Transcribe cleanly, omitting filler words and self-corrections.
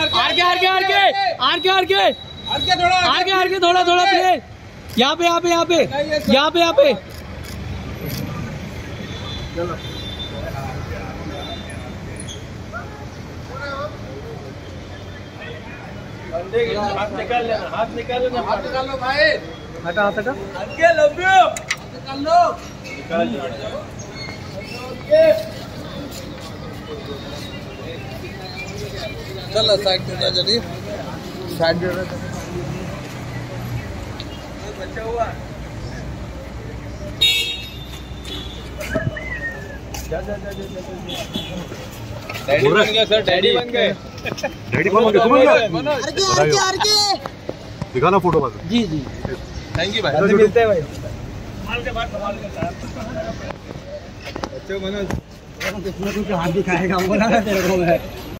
थोड़ा प्लेयर यहाँ पे हाथ निकाल लेना भाई। हटा निकाल लो। चलो साइड पे जल्दी साइड दे रहा बच्चा हुआ डैडी बन गया सर, डैडी बन गए। दिखाना फोटो बस। जी थैंक यू भाई। मिलते हैं भाई। बच्चों बनो हाथ दिखाएगा बोला ना तेरे को मैं।